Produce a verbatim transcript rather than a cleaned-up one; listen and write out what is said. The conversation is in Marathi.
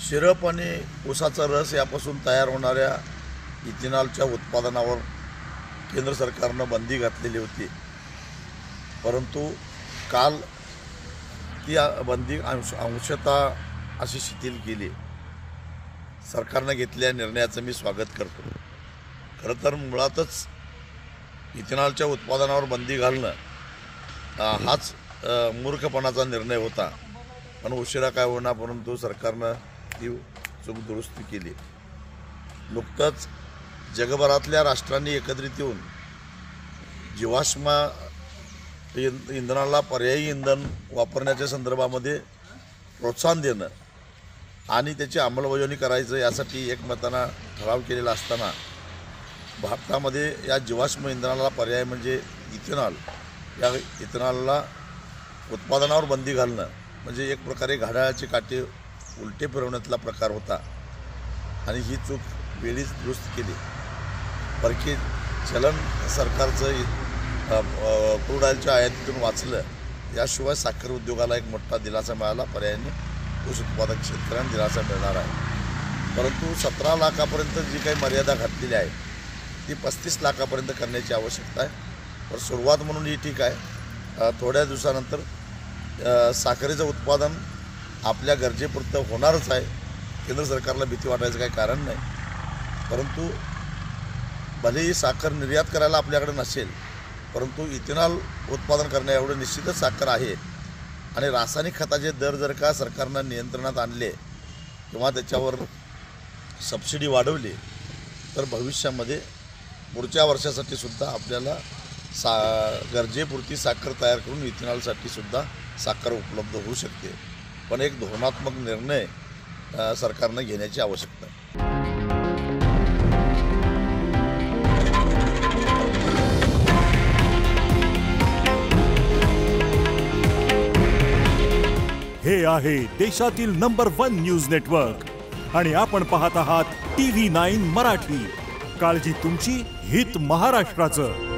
सिरप आणि ऊसाचा रस यापासून तयार होणाऱ्या इथेनॉलच्या उत्पादनावर केंद्र सरकारनं बंदी घातलेली होती, परंतु काल ती बंदी अंश अंशतः अशी शिथिल केली। सरकारनं घेतलेल्या निर्णयाचं मी स्वागत करतो। खरं तर मुळातच इथेनॉलच्या उत्पादनावर बंदी घालणं हाच मूर्खपणाचा निर्णय होता, पण उशिरा काय होणार, परंतु सरकारनं ती चूक दुरुस्त केली। नुकतंच जगभरातल्या राष्ट्रांनी एकत्रित येऊन जीवाश्म इंधनाला पर्यायी इंधन वापरण्याच्या संदर्भामध्ये प्रोत्साहन देणं आणि त्याची अंमलबजावणी करायचं यासाठी एकमतानं ठराव केलेला असताना भारतामध्ये या जीवाश्म इंधनाला पर्याय म्हणजे इथेनॉल, या इथेनॉलला उत्पादनावर बंदी घालणं म्हणजे एक प्रकारे घड्याळाचे काटे उलटे फिरवण्यातला प्रकार होता आणि ही चूक वेळीच दुरुस्त केली। परकी चलन सरकारचं क्रूड ऑइलच्या आयातीतून वाचलं, याशिवाय साखर उद्योगाला एक मोठा दिलासा मिळाला, पर्यायाने ऊस उत्पादक शेतकऱ्यांना दिलासा मिळणार आहे। परंतु सतरा लाखापर्यंत जी काही मर्यादा घातलेली आहे ती पस्तीस लाखापर्यंत करण्याची आवश्यकता आहे। तर सुरुवात म्हणून ही ठीक आहे, थोड्या दिवसानंतर साखरेचं उत्पादन आपल्या गरजेपुरतं होणारच आहे। केंद्र सरकारला भीती वाटायचं काही कारण नाही, परंतु भलेही साखर निर्यात करायला आपल्याकडे नसेल, परंतु इथेनॉल उत्पादन करण्या एवढं निश्चितच साखर आहे। आणि रासायनिक खताचे दर जर का सरकारनं नियंत्रणात आणले किंवा त्याच्यावर सबसिडी वाढवली तर भविष्यामध्ये पुढच्या वर्षासाठी सुद्धा आपल्याला सा गरजेपुरती साखर तयार करून इथेनॉलसाठी सुद्धा साखर उपलब्ध होऊ शकते। पण एक धोरणात्मक निर्णय सरकारनं घेण्याची आवश्यकता आहे। हे आहे देशातील नंबर वन न्यूज नेटवर्क आणि आपण पाहत आहात टी व्ही नाईन मराठी। काळजी तुमची, हित महाराष्ट्राचं।